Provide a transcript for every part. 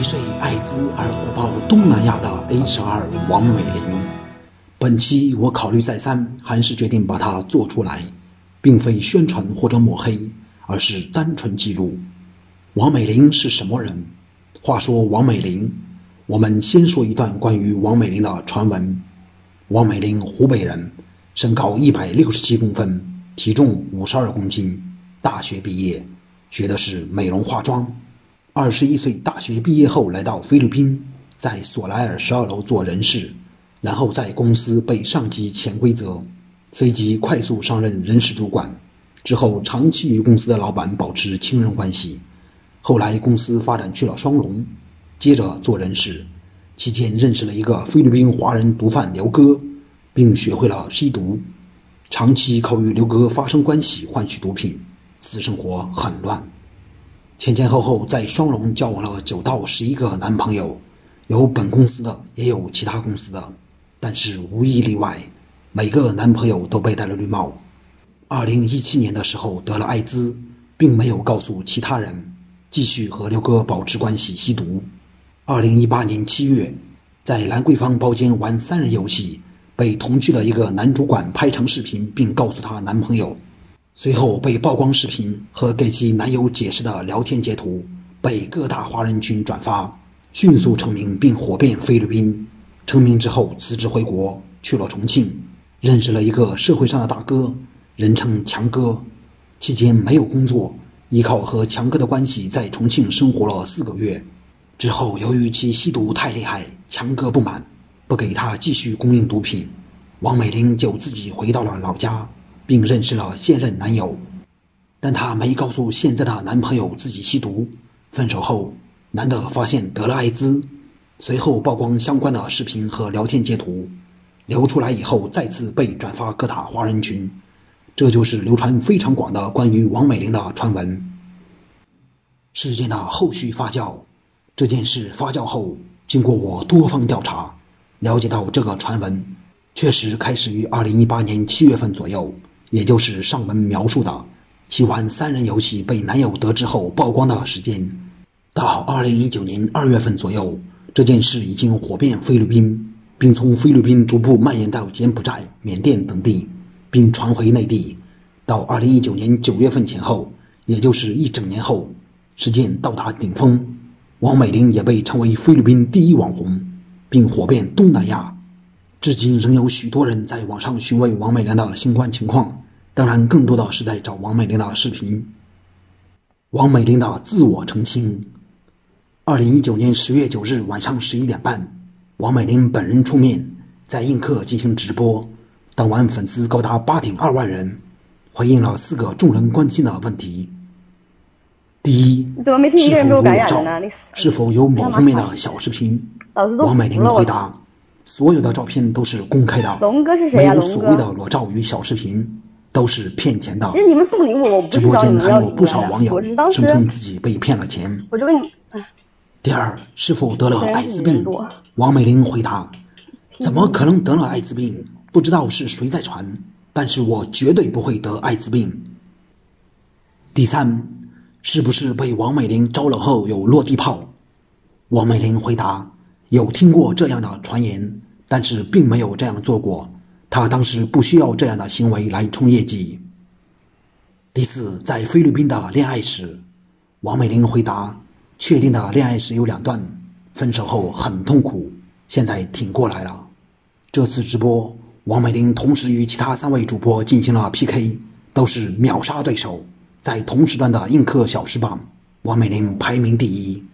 疑谁艾滋而火爆东南亚的 H2 王美玲。本期我考虑再三，还是决定把它做出来，并非宣传或者抹黑，而是单纯记录。王美玲是什么人？话说王美玲，我们先说一段关于王美玲的传闻。王美玲，湖北人，身高167公分，体重52公斤，大学毕业，学的是美容化妆。21岁大学毕业后来到菲律宾，在索莱尔12楼做人事，然后在公司被上级潜规则，随即快速上任人事主管，之后长期与公司的老板保持亲人关系。后来公司发展去了双龙，接着做人事，期间认识了一个菲律宾华人毒贩刘哥，并学会了吸毒，长期靠与刘哥发生关系换取毒品，私生活很乱。前前后后在双龙交往了9到11个男朋友，有本公司的，也有其他公司的，但是无一例外，每个男朋友都被戴了绿帽。2017年的时候得了艾滋，并没有告诉其他人，继续和刘哥保持关系吸毒。2018年7月，在兰桂坊包间玩3人游戏，被同居的一个男主管拍成视频，并告诉她男朋友。随后被曝光视频和给其男友解释的聊天截图被各大华人群转发，迅速成名并火遍菲律宾。成名之后辞职回国，去了重庆，认识了一个社会上的大哥，人称强哥。期间没有工作，依靠和强哥的关系在重庆生活了4个月。之后由于其吸毒太厉害，强哥不满，不给他继续供应毒品，王美玲就自己回到了老家，并认识了现任男友。但她没告诉现在的男朋友自己吸毒。分手后，男的发现得了艾滋，随后曝光相关的视频和聊天截图，流出来以后再次被转发各大华人群，这就是流传非常广的关于王美玲的传闻。事件的后续发酵，这件事发酵后，经过我多方调查，了解到这个传闻确实开始于2018年7月份左右，也就是上文描述的其玩3人游戏被男友得知后曝光的时间。到2019年2月份左右，这件事已经火遍菲律宾，并从菲律宾逐步蔓延到柬埔寨、缅甸等地，并传回内地。到2019年9月份前后，也就是1整年后，事件到达顶峰，王美玲也被称为菲律宾第1网红，并火遍东南亚。至今仍有许多人在网上询问王美玲的新冠情况，当然更多的是在找王美玲的视频。王美玲的自我澄清。2019年10月9日晚上11点半，王美玲本人出面在映客进行直播，当晚粉丝高达8.2万人，回应了4个众人关心的问题。第一，是否有裸照，是否有某方面的小视频？王美玲回答，所有的照片都是公开的，没有所谓的裸照与小视频，都是骗钱的。 其实你们送礼物，我不直播间还有不少网友声称自己被骗了钱。 我就跟你。 第二，是否得了艾滋病？王美玲回答，怎么可能得了艾滋病？不知道是谁在传，但是我绝对不会得艾滋病。第三，是不是被王美玲招了后有落地炮？王美玲回答，有听过这样的传言，但是并没有这样做过，她当时不需要这样的行为来冲业绩。第四，在菲律宾的恋爱史，王美玲回答，确定的恋爱史有2段，分手后很痛苦，现在挺过来了。这次直播，王美玲同时与其他3位主播进行了 PK， 都是秒杀对手，在同时段的映客小时榜，王美玲排名第1。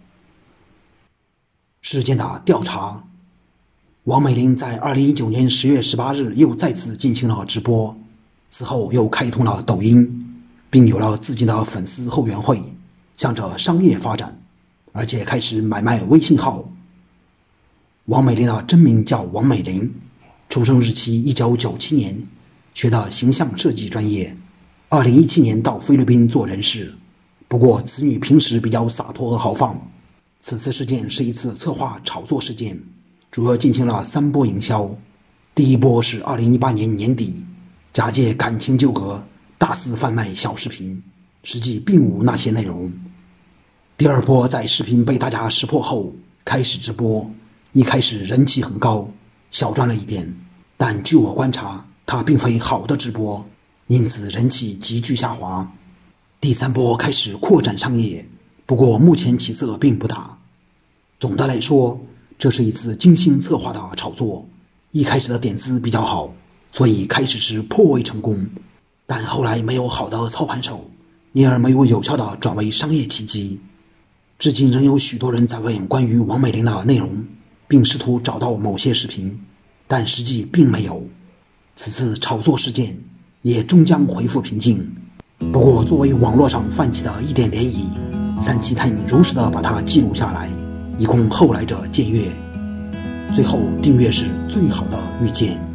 事件的调查，王美玲在2019年10月18日又再次进行了直播，此后又开通了抖音，并有了自己的粉丝后援会，向着商业发展，而且开始买卖微信号。王美玲的真名叫王美玲，出生日期1997年，学的形象设计专业，2017年到菲律宾做人事。不过此女平时比较洒脱和豪放。此次事件是一次策划炒作事件，主要进行了3波营销。第一波是2018年年底，假借感情纠葛，大肆贩卖小视频，实际并无那些内容。 第二波在视频被大家识破后开始直播，一开始人气很高，小赚了一点，但据我观察，它并非好的直播，因此人气急剧下滑。第三波开始扩展商业，不过目前起色并不大。总的来说，这是一次精心策划的炒作，一开始的点子比较好，所以开始时颇为成功，但后来没有好的操盘手，因而没有有效的转为商业奇迹。至今仍有许多人在问关于王美玲的内容，并试图找到某些视频，但实际并没有。此次炒作事件也终将恢复平静，不过作为网络上泛起的一点涟漪，三七探如实的把它记录下来，以供后来者检阅。最后，订阅是最好的遇见。